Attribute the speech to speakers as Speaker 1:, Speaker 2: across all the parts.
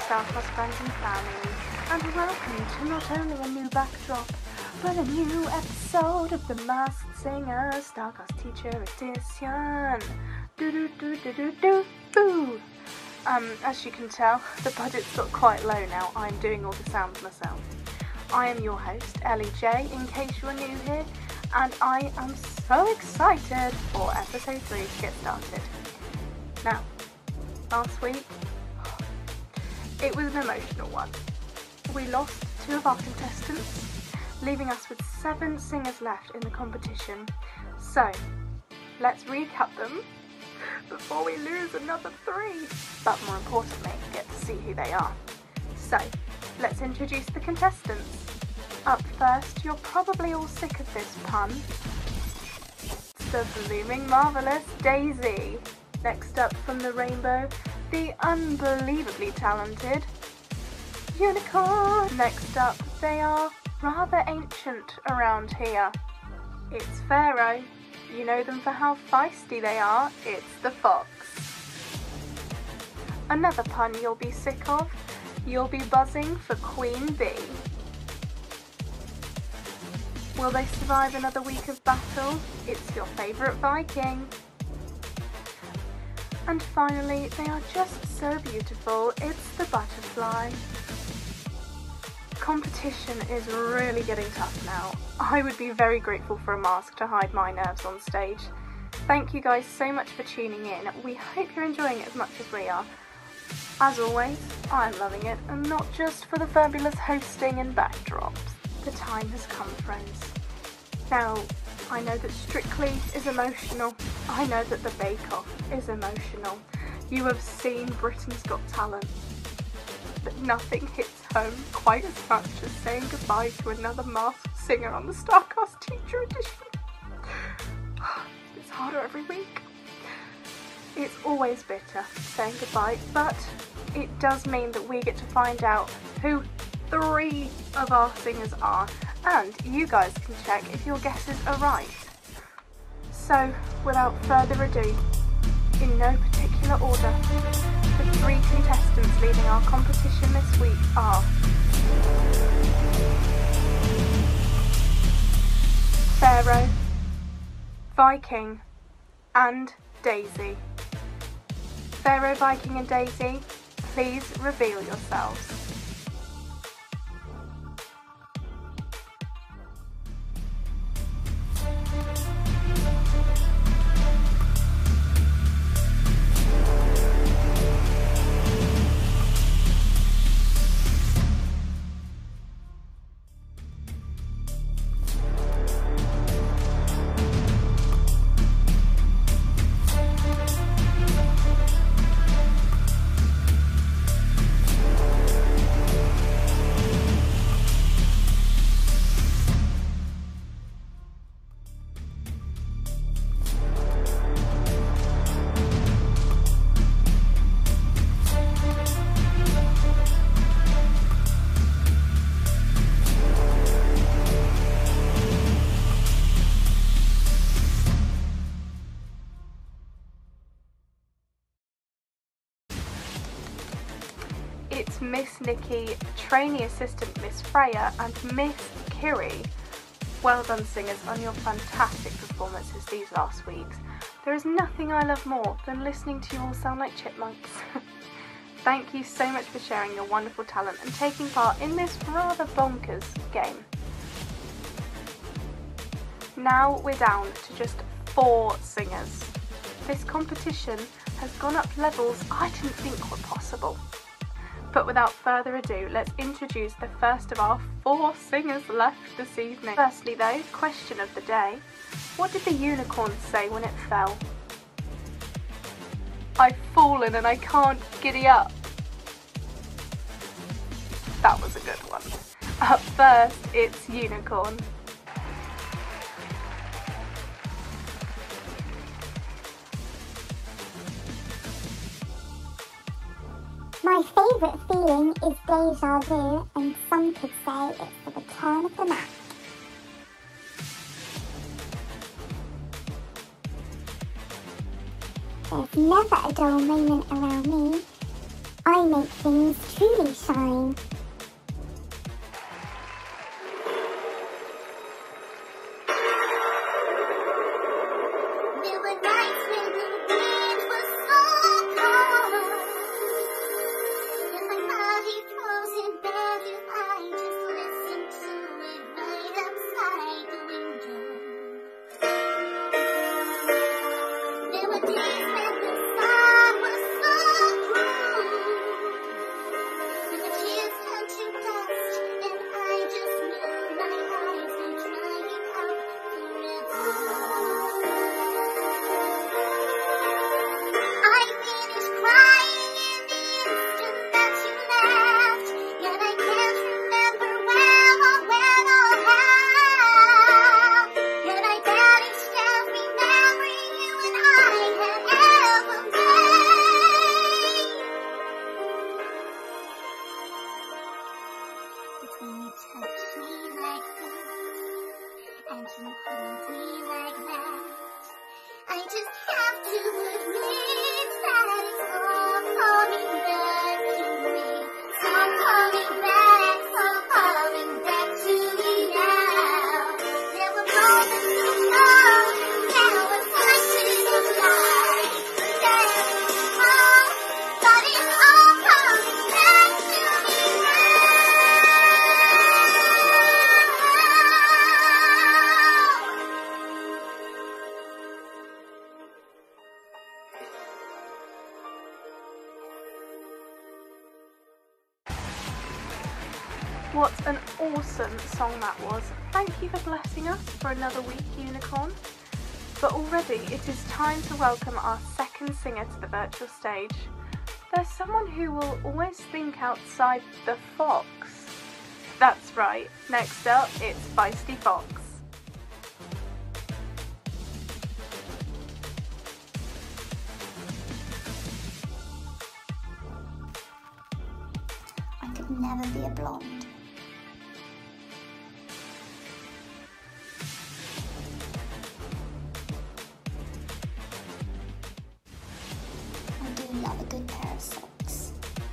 Speaker 1: Starcast friends and family, and welcome to not only a new backdrop, but a new episode of The Masked Singer Starcast Teacher Edition. Do-do-do-do-do-do-boo! As you can tell, the budget's got quite low now. I'm doing all the sounds myself. I am your host, Ellie J, in case you're new here, and I am so excited for episode 3 to get started. Now, last week, it was an emotional one. We lost 2 of our contestants, leaving us with 7 singers left in the competition. So, let's recap them before we lose another 3. But more importantly, get to see who they are. So, let's introduce the contestants. Up first, you're probably all sick of this pun. It's the blooming marvellous Daisy. Next up from the rainbow, the unbelievably talented Unicorn. Next up, they are rather ancient around here. It's Pharaoh. You know them for how feisty they are. It's the Fox. Another pun you'll be sick of. You'll be buzzing for Queen Bee. Will they survive another week of battle? It's your favourite Viking. And finally, they are just so beautiful. It's the Butterfly. Competition is really getting tough now. I would be very grateful for a mask to hide my nerves on stage. Thank you guys so much for tuning in. We hope you're enjoying it as much as we are. As always, I'm loving it, and not just for the fabulous hosting and backdrops. The time has come, friends. Now, I know that Strictly is emotional. I know that the Bake Off is emotional. You have seen Britain's Got Talent. But nothing hits home quite as much as saying goodbye to another masked singer on the Starcast Teacher Edition. It's harder every week. It's always bitter saying goodbye, but it does mean that we get to find out who 3 of our singers are, and you guys can check if your guesses are right. So, without further ado, in no particular order, the 3 contestants leading our competition this week are Pharaoh, Viking, and Daisy. Pharaoh, Viking, and Daisy, please reveal yourselves. It's Miss Nikki, trainee assistant Miss Freya, and Miss Kiri. Well done, singers, on your fantastic performances these last weeks. There is nothing I love more than listening to you all sound like chipmunks. Thank you so much for sharing your wonderful talent and taking part in this rather bonkers game. Now we're down to just 4 singers. This competition has gone up levels I didn't think were possible. But without further ado, let's introduce the first of our 4 singers left this evening. Firstly though, question of the day. What did the unicorn say when it fell? I've fallen and I can't giddy up. That was a good one. Up first, it's Unicorn.
Speaker 2: My favourite feeling is deja vu, and some could say it's the return of the Mac. There's never a dull moment around me. I make things truly shine.
Speaker 3: There were nights when the wind was so cold, and my body frozen bad if I just listened to it right outside the window. There were days when the sun was so cruel, and the tears turned to dust, and I just knew my eyes were drying out forever. I finished crying in the instant that you left, yet I can't remember when or how. Yet I bet each every memory you and I had ever made. It's when you touch me like this, and you hold me like that. I just have to admit that it's all coming back to me. It's all coming back to me now. There were moments of love, there were flashes of light. There was hope, but it's all coming back to me now.
Speaker 1: What an awesome song that was. Thank you for blessing us for another week, Unicorn. But already it is time to welcome our second singer to the virtual stage. There's someone who will always think outside the fox. That's right, next up it's Feisty Fox.
Speaker 3: I could never be a blonde. I do love a good pair of socks.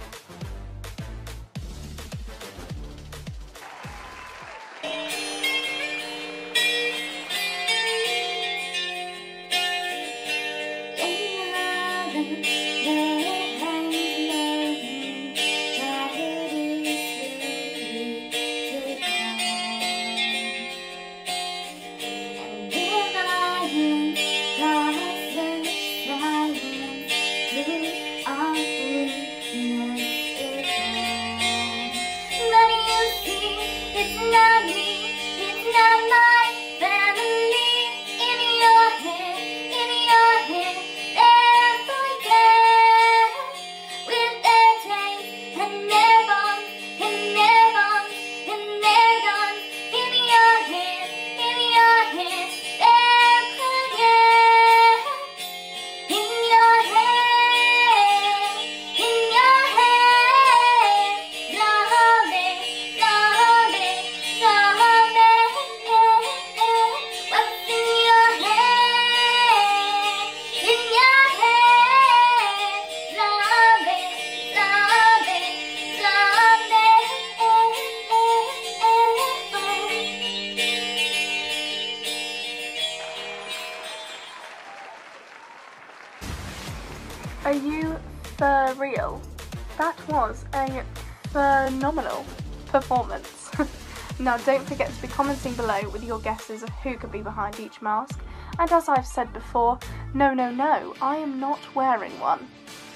Speaker 1: Are you for real? That was a phenomenal performance. Now don't forget to be commenting below with your guesses of who could be behind each mask, and as I've said before, no, I am not wearing one.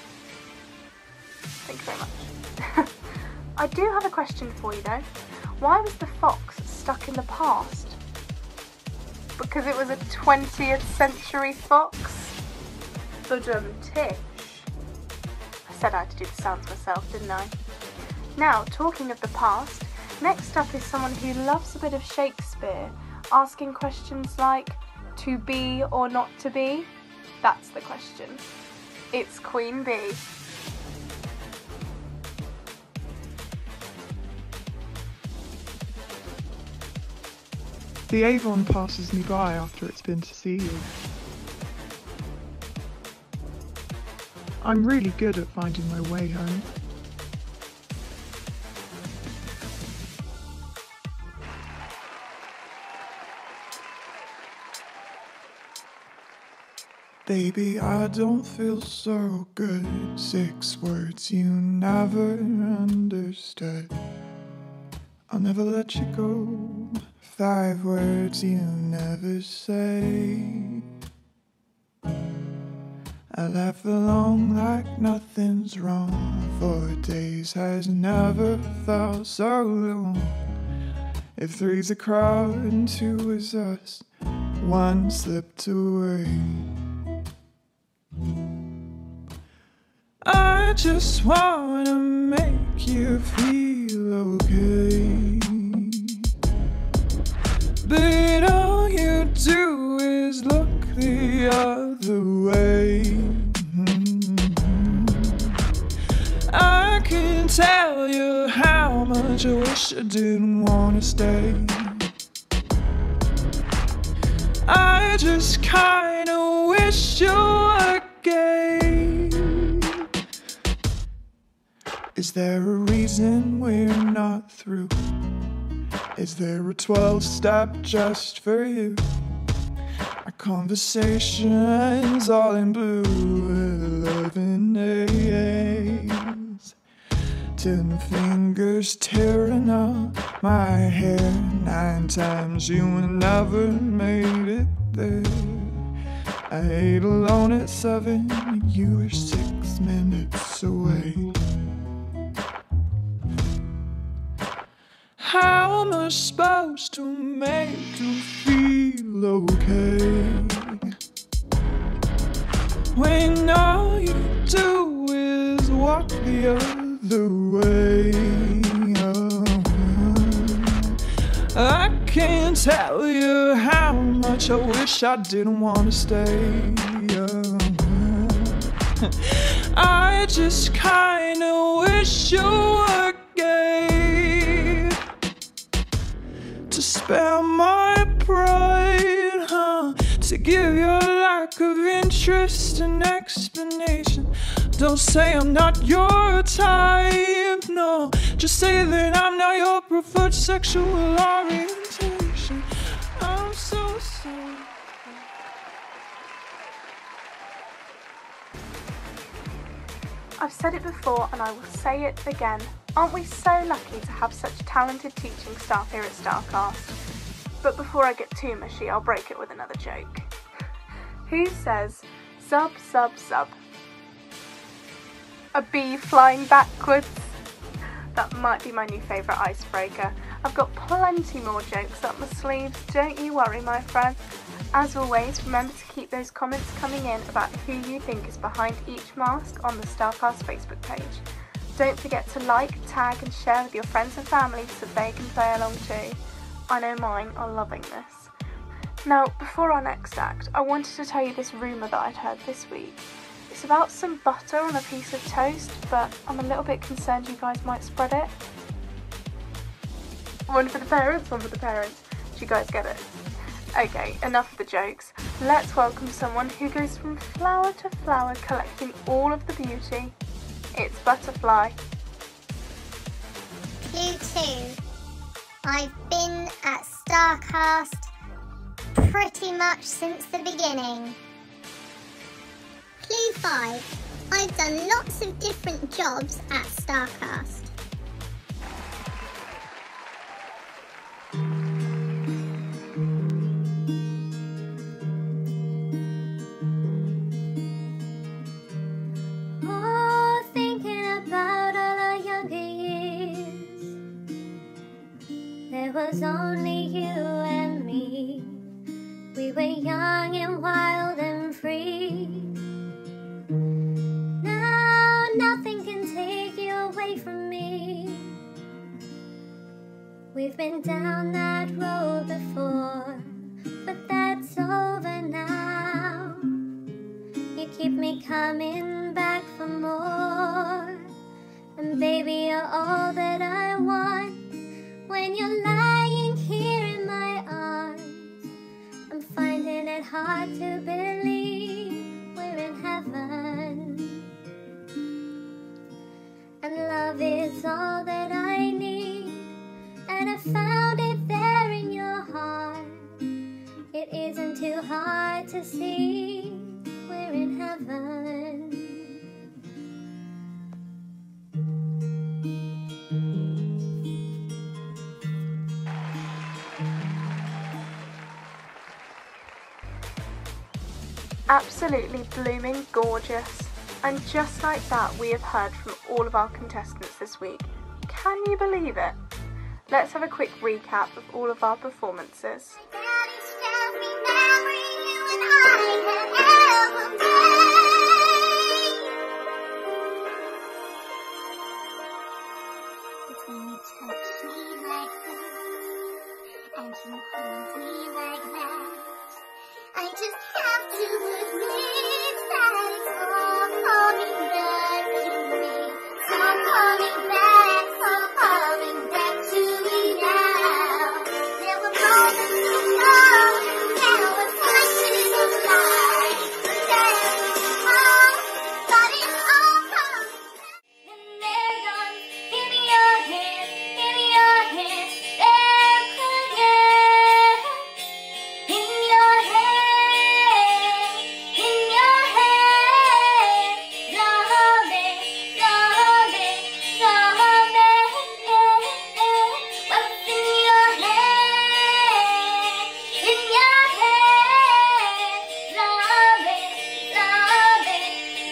Speaker 1: Thank you very much. I do have a question for you though. Why was the fox stuck in the past? Because it was a 20th century fox? Tish. I said I had to do the sounds myself, didn't I? Now, talking of the past, next up is someone who loves a bit of Shakespeare, asking questions like, to be or not to be? That's the question. It's Queen Bee.
Speaker 4: The Avon passes me by after it's been to see you. I'm really good at finding my way home. Baby, I don't feel so good. 6 words you never understood. I'll never let you go. 5 words you never say. I laugh along like nothing's wrong. 4 days has never felt so long. If 3's a crowd and 2 is us, 1 slipped away. I just wanna make you feel okay, but all you do is look the other way. I can tell you how much I wish I didn't wanna stay. I just kinda wish you were gay. Is there a reason we're not through? Is there a 12-step just for you? Our conversation's all in blue. 11 days, 10 fingers tearing up my hair. 9 times you never made it there. I ate alone at 7, you were 6 minutes away. How am I supposed to make you feel okay when all you do is walk the other way? I can't tell you how much I wish I didn't want to stay. I just kinda wish you were gay to spare my pride, to give your lack of interest an explanation. Don't say I'm not your type, no. Just say that I'm not your preferred sexual orientation. I'm so sorry.
Speaker 1: I've said it before and I will say it again. Aren't we so lucky to have such talented teaching staff here at Starcast? But before I get too mushy, I'll break it with another joke. Who says sub sub sub? A bee flying backwards? That might be my new favourite icebreaker. I've got plenty more jokes up my sleeves, don't you worry my friend. As always, remember to keep those comments coming in about who you think is behind each mask on the Starcast Facebook page. Don't forget to like, tag and share with your friends and family so they can play along too. I know mine are loving this. Now, before our next act, I wanted to tell you this rumour that I'd heard this week. It's about some butter on a piece of toast, but I'm a little bit concerned you guys might spread it. One for the parents, one for the parents. Do you guys get it? Okay, enough of the jokes. Let's welcome someone who goes from flower to flower collecting all of the beauty. It's Butterfly.
Speaker 3: Clue 2. I've been at Starcast pretty much since the beginning. Clue 5. I've done lots of different jobs at Starcast.
Speaker 5: Oh, thinking about all our younger years. There was only you and me. We were young and wild and free. Now nothing can take you away from me. We've been down that road before, but that's over now. You keep me coming back for more, and baby, you're all that I want. When you're lying here in my arms, I'm finding it hard to believe we're in heaven. And love is all that I need, and I found it there in your heart. It isn't too hard to see we're
Speaker 1: absolutely blooming gorgeous. And just like that, we have heard from all of our contestants this week. Can you believe it? Let's have a quick recap of all of our performances.
Speaker 3: When you touch me like that, and you hold me like that, I just have to admit that it's all coming back to me. It's all coming back to me now. There were moments of love, there were flashes of light, there was all, but it's all coming back. And they're gone, give me your hand, they're again. In your hand, zombie, zombie, zombie. What's in your hand, zombie, zombie,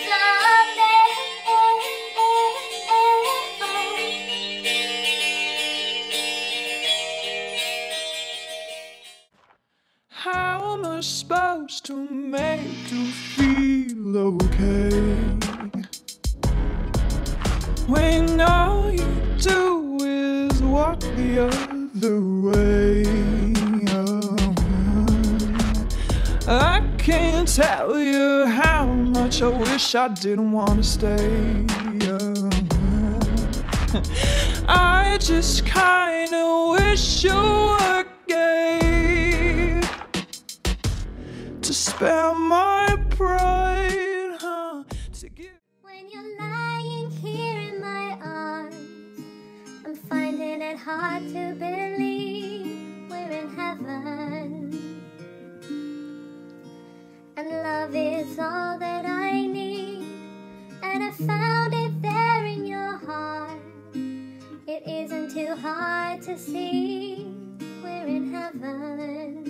Speaker 4: How am I supposed to make you feel okay when all you do is walk the other way? Oh, I can't tell you how much I wish I didn't want to stay. Oh, I just kinda wish you were gay to spare my pride, to give.
Speaker 5: When you're lying here in my arms, I'm finding it hard to believe we're in heaven. And love is all that I need, and I found it there in your heart. It isn't too hard to see we're in heaven.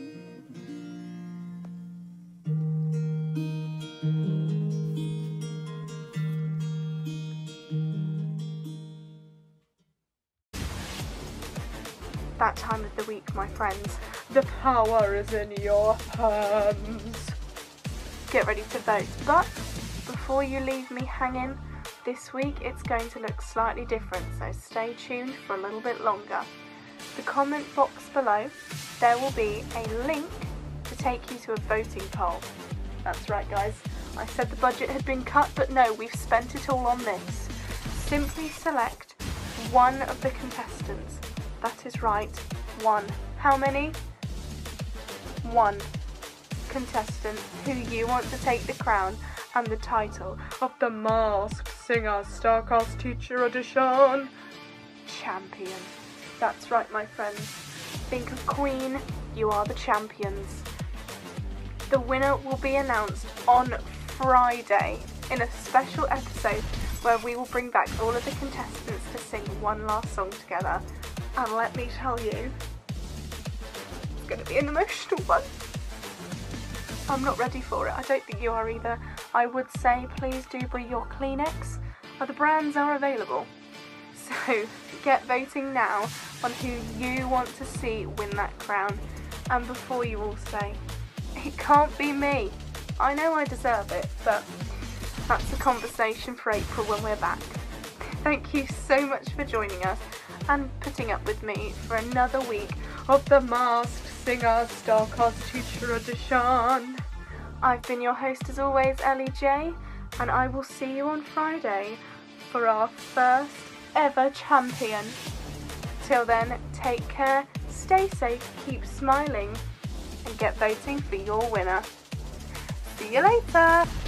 Speaker 1: That time of the week, my friends. The power is in your hands. Get ready to vote. But before you leave me hanging, this week it's going to look slightly different, so stay tuned for a little bit longer. The comment box below, there will be a link to take you to a voting poll. That's right, guys. I said the budget had been cut, but no, we've spent it all on this. Simply select one of the contestants. That is right, one. How many? One contestant who you want to take the crown and the title of the Masked Singer Starcast Teacher Edition champion. That's right, my friends. Think of Queen, you are the champions. The winner will be announced on Friday in a special episode where we will bring back all of the contestants to sing one last song together. And let me tell you, it's going to be an emotional one. I'm not ready for it. I don't think you are either. I would say please do bring your Kleenex. The brands are available. So get voting now on who you want to see win that crown. And before you all say, it can't be me. I know I deserve it, but that's a conversation for April when we're back. Thank you so much for joining us and putting up with me for another week of the Masked Singer Starcast Teacher Edition. I've been your host as always, Ellie J, and I will see you on Friday for our first ever champion. Till then, take care, stay safe, keep smiling, and get voting for your winner. See you later!